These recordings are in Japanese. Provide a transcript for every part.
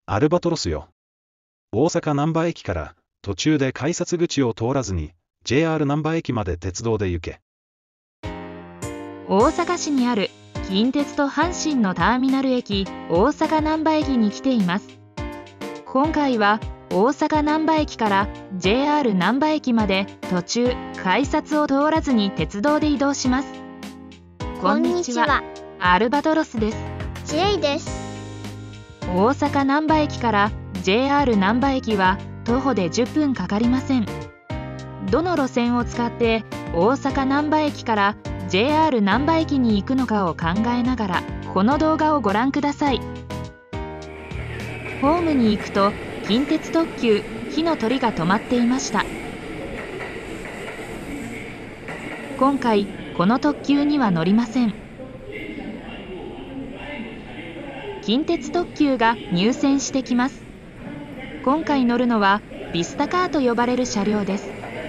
アルバトロスよ。大阪難波駅から途中で改札口を通らずに JR 難波駅まで鉄道で行け。 大阪市にある近鉄と阪神のターミナル駅、大阪難波駅に来ています。今回は大阪難波駅から JR 難波駅まで途中改札を通らずに鉄道で移動します。 こんにちは。 アルバトロスです。 ジェイです。 大阪難波駅から JR 難波駅は徒歩で10分かかりません。どの路線を使って大阪難波駅から JR 難波駅に行くのかを考えながらこの動画をご覧ください。ホームに行くと近鉄特急火の鳥が止まっていました。今回この特急には乗りません。近鉄特急が入線してきます。今回乗るのはビスタカーと呼ばれる車両です。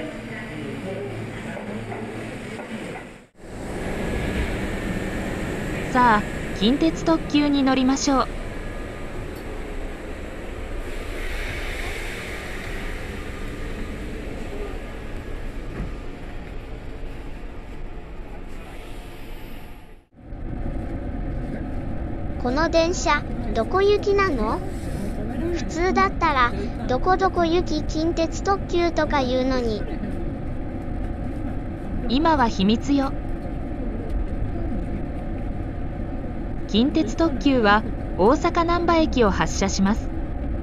さあ、近鉄特急に乗りましょう。 この電車、どこ行きなの？普通だったら、どこどこ行き近鉄特急とか言うのに。 今は秘密よ。近鉄特急は大阪難波駅を発車します。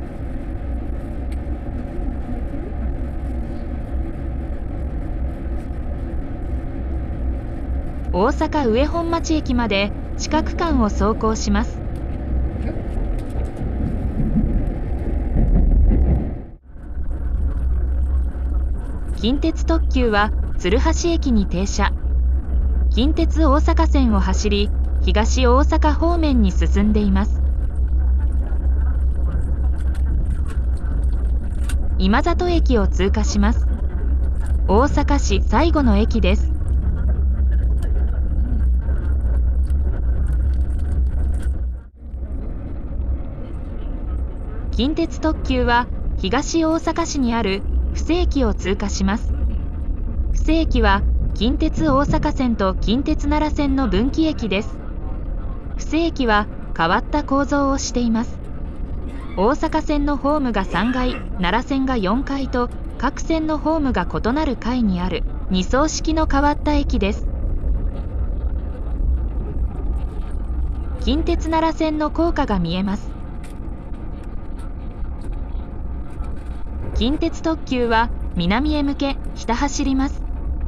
大阪上本町駅まで地下区間を走行します。近鉄特急は鶴橋駅に停車。近鉄大阪線を走り、東大阪方面に進んでいます。今里駅を通過します。大阪市最後の駅です。近鉄特急は東大阪市にある布施駅を通過します。布施駅は近鉄大阪線と近鉄奈良線の分岐駅です。布施駅は変わった構造をしています。大阪線のホームが3階、奈良線が4階と各線のホームが異なる階にある2層式の変わった駅です。近鉄奈良線の高架が見えます。近鉄特急は南へ向けひた走ります。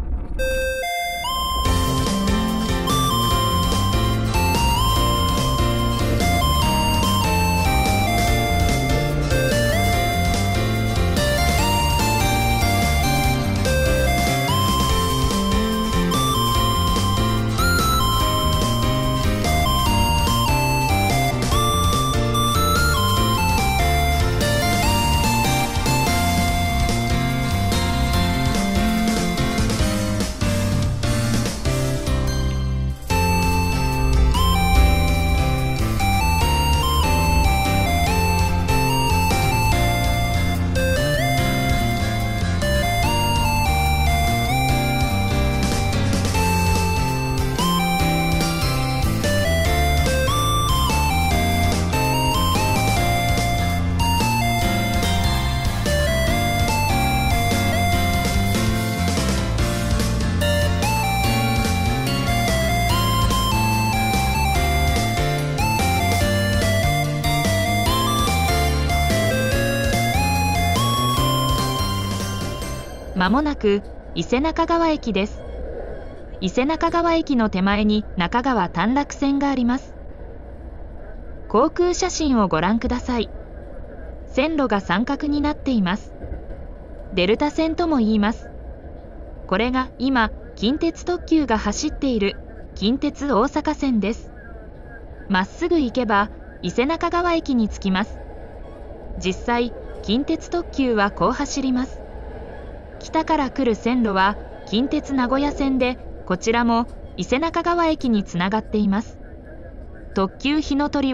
まもなく伊勢中川駅です。伊勢中川駅の手前に中川短絡線があります。航空写真をご覧ください。線路が三角になっています。デルタ線とも言います。これが今近鉄特急が走っている近鉄大阪線です。まっすぐ行けば伊勢中川駅に着きます。実際近鉄特急はこう走ります。北から来る線路は近鉄名古屋線で、こちらも伊勢中川駅につながっています。特急火の鳥は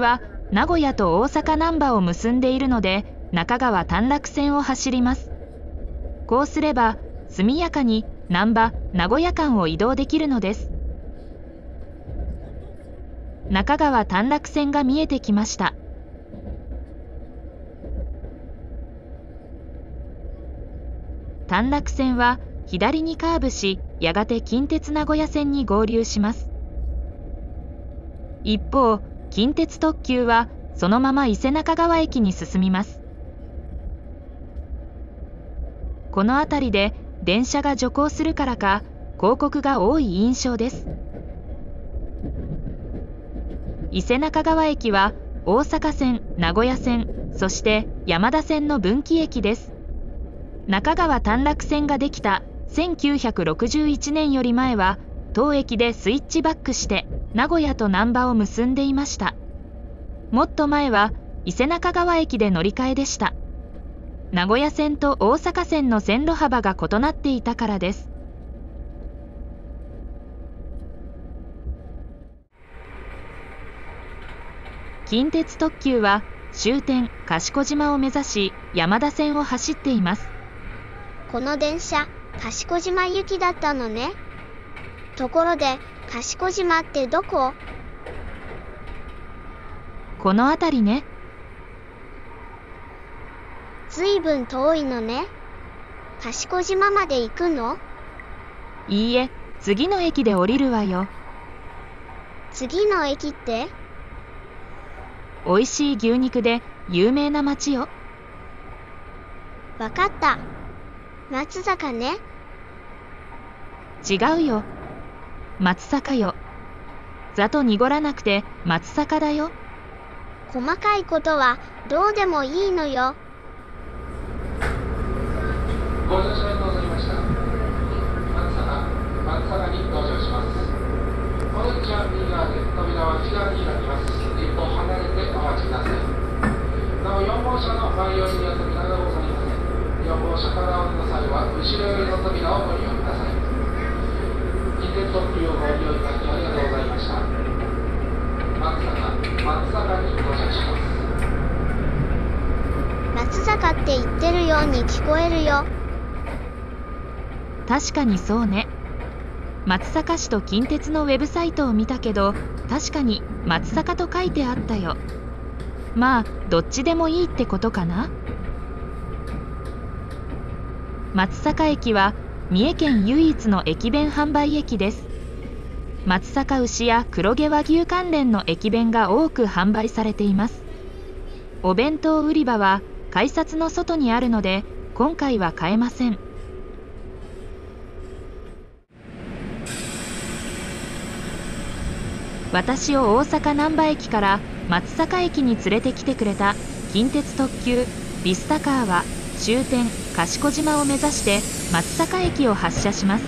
名古屋と大阪難波を結んでいるので、中川短絡線を走ります。こうすれば速やかに難波・名古屋間を移動できるのです。中川短絡線が見えてきました。短絡線は左にカーブし、やがて近鉄名古屋線に合流します。一方、近鉄特急はそのまま伊勢中川駅に進みます。この辺りで電車が徐行するからか、広告が多い印象です。伊勢中川駅は大阪線、名古屋線、そして山田線の分岐駅です。中川短絡線ができた1961年より前は、当駅でスイッチバックして名古屋と難波を結んでいました。もっと前は伊勢中川駅で乗り換えでした。名古屋線と大阪線の線路幅が異なっていたからです。近鉄特急は終点賢島を目指し山田線を走っています。 この電車、賢島行きだったのね。ところで、賢島ってどこ？ この辺りね。 ずいぶん遠いのね。賢島まで行くの？ いいえ、次の駅で降りるわよ。 次の駅って？ 美味しい牛肉で有名な町よ。 わかった。松坂ね。 違うよ。松坂よ。ざと濁らなくて松坂だよ。 細かいことはどうでもいいのよ。 ご乗車に臨みました。松坂に到着します。この道は右側で、扉は内側に開きます。一歩離れてお待ちください。なお4号車の前寄りには扉がございません。4号車から降りの際は後ろ寄りの扉をご利用ください。近鉄特急をご利用いただきありがとうございました。松坂に到着します。 松坂って言ってるように聞こえるよ。 確かにそうね。松阪市と近鉄のウェブサイトを見たけど、確かに松阪と書いてあったよ。まあどっちでもいいってことかな。松阪駅は三重県唯一の駅弁販売駅です。松阪牛や黒毛和牛関連の駅弁が多く販売されています。お弁当売り場は改札の外にあるので、今回は買えません。私を大阪難波駅から松阪駅に連れてきてくれた近鉄特急ビスタカーは終点賢島を目指して松阪駅を発車します。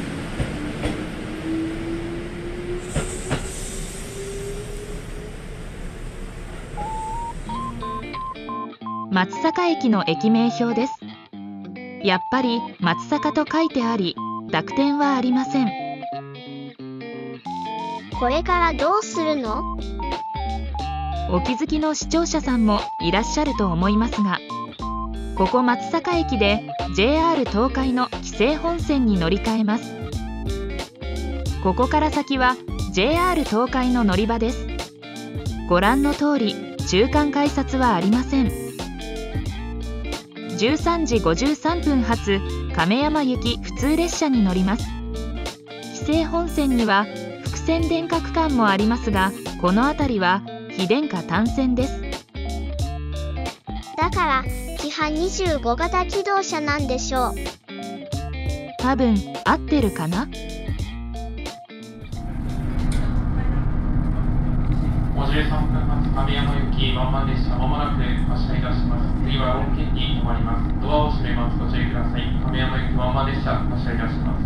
松阪駅の駅名標です。やっぱり松阪と書いてあり、濁点はありません。 これからどうするの？ お気づきの視聴者さんもいらっしゃると思いますが、ここ松阪駅で JR 東海の紀勢本線に乗り換えます。ここから先は JR 東海の乗り場です。ご覧の通り中間改札はありません。13時53分発亀山行き普通列車に乗ります。紀勢本線には複線電化区間もありますが、この辺りは非電化単線です。 だからキハ25型機動車なんでしょう。 多分合ってるかな。 53分発亀山行きワンマン列車、まもなく発車いたします。次は6県に止まります。ドアを閉めます。ご注意ください。亀山行きワンマン列車発車いたします。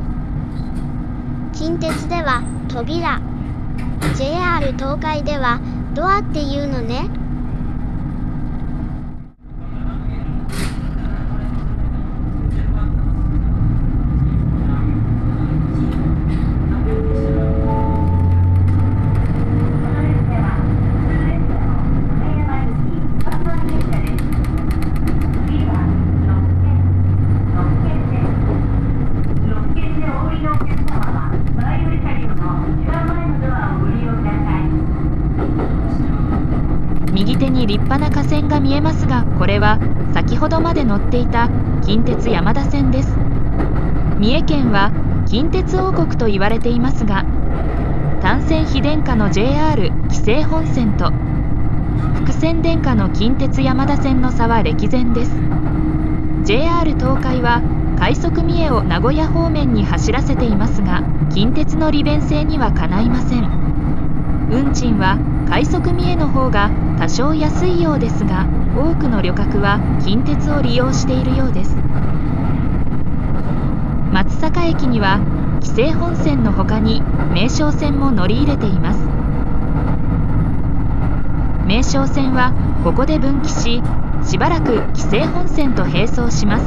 近鉄では扉、JR 東海ではドアっていうのね。 派な架線が見えますが、これは先ほどまで乗っていた近鉄山田線です。三重県は近鉄王国と言われていますが、単線非電化の JR 紀勢本線と複線電化の近鉄山田線の差は歴然です。 JR 東海は快速三重を名古屋方面に走らせていますが、近鉄の利便性にはかないません。運賃は快速三重の方が多少安いようですが、多くの旅客は近鉄を利用しているようです。松阪駅には紀勢本線の他に名松線も乗り入れています。名松線はここで分岐し、しばらく紀勢本線と並走します。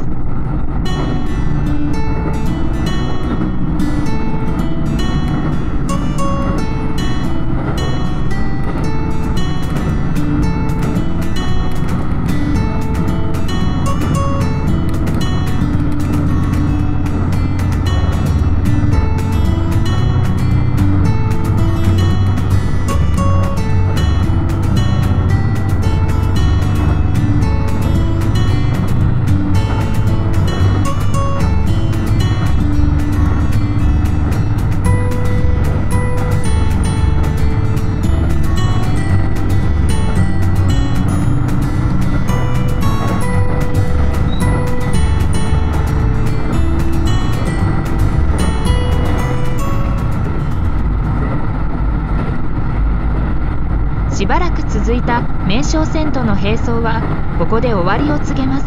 しばらく続いた名松線との並走はここで終わりを告げます。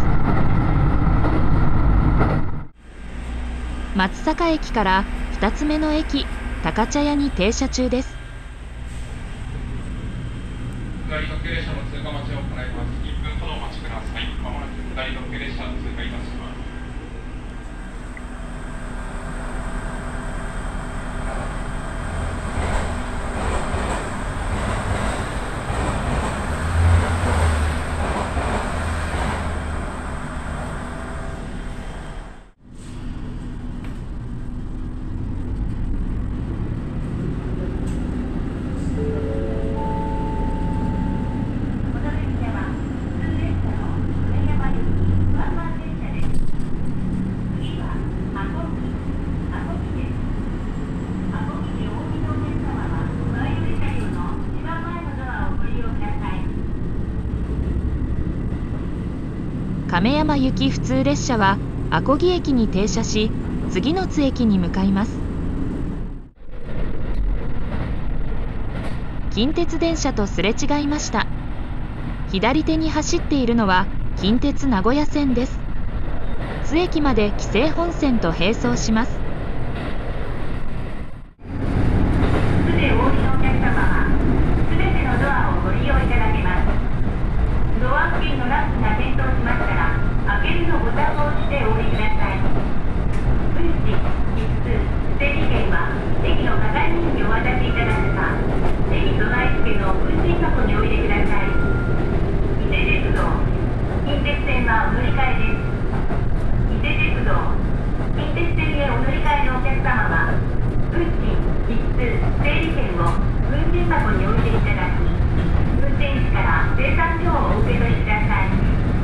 松阪駅から2つ目の駅高茶屋に停車中です。 下り特急列車の通過待ちを行います。1分ほどお待ちください。まもなく下り特急列車通過いたします。 亀山行き普通列車は阿漕駅に停車し、次の津駅に向かいます。近鉄電車とすれ違いました。左手に走っているのは近鉄名古屋線です。津駅まで紀勢本線と並走します。 津でお降りのお客様はすべてのドアをご利用いただけます。ドア付近のランプが点灯しましたら、開けるのボタンを押してお降りください。運賃、切符、整理券は駅の係員にお渡しいただくか、駅備え付けの運賃箱にお入れください。伊勢鉄道、近鉄線はお乗り換えです。伊勢鉄道、近鉄線へお乗り換えのお客様は、運賃、切符、整理券を運賃箱にお入れいただき、運転士から生産書をお受け取りください。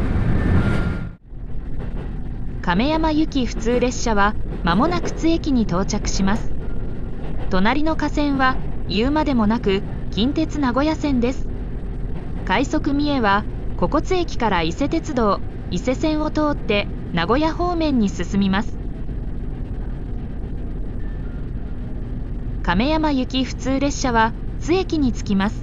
亀山行き普通列車は間もなく津駅に到着します。隣の架線は言うまでもなく近鉄名古屋線です。快速三重はここ津駅から伊勢鉄道伊勢線を通って名古屋方面に進みます。亀山行き普通列車は津駅に着きます。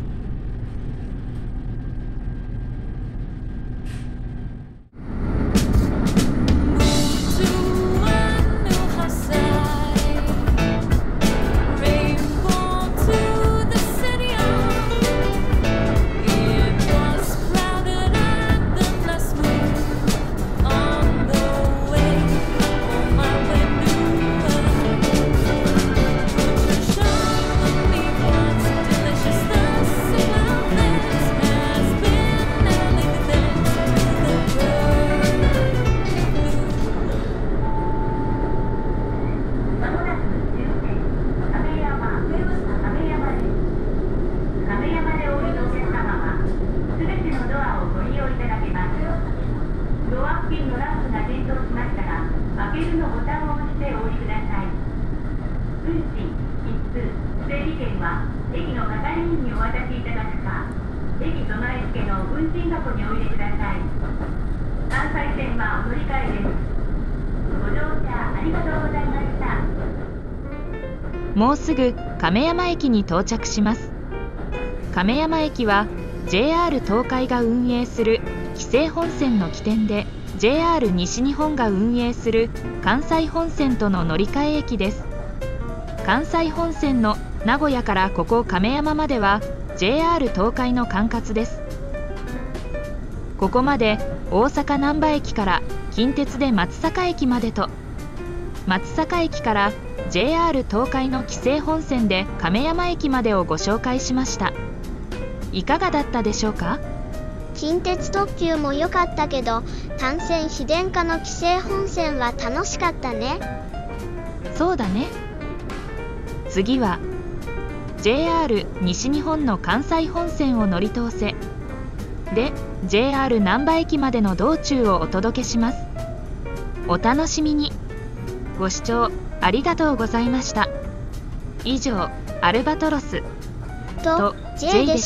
付近のランプが点灯しましたら、開けるのボタンを押してお降りください。運賃、一通、整理券は駅の係員にお渡しいただくか、駅備え付けの運賃箱にお入れください。関西線はお乗り換えです。ご乗車ありがとうございました。 もうすぐ亀山駅に到着します。亀山駅は JR 東海が運営する紀勢本線の起点で、 JR 西日本が運営する関西本線との乗り換え駅です。関西本線の名古屋からここ亀山までは JR 東海の管轄です。ここまで大阪難波駅から近鉄で松阪駅までと、松阪駅から JR 東海の紀勢本線で亀山駅までをご紹介しました。いかがだったでしょうか？ 近鉄特急も良かったけど、単線非電化の紀勢本線は楽しかったね。 そうだね。次は JR 西日本の関西本線を乗り通せで JR 難波駅までの道中をお届けします。お楽しみに。ご視聴ありがとうございました。以上、アルバトロスと J でした。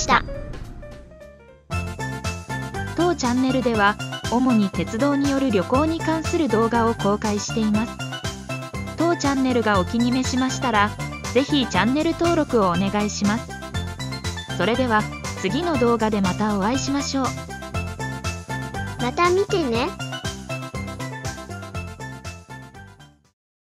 当チャンネルでは主に鉄道による旅行に関する動画を公開しています。当チャンネルがお気に召しましたら、ぜひチャンネル登録をお願いします。それでは次の動画でまたお会いしましょう。 また見てね。